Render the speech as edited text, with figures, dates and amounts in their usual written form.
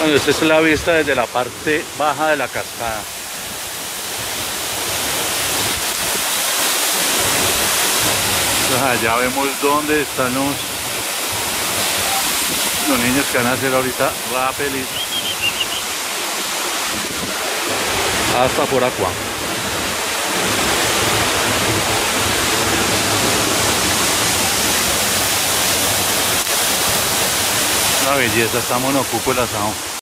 Bueno, esta es la vista desde la parte baja de la cascada. Entonces allá vemos dónde están los niños que van a hacer ahorita rappel hasta por acá. Una belleza, estamos en Ocúpula Sound.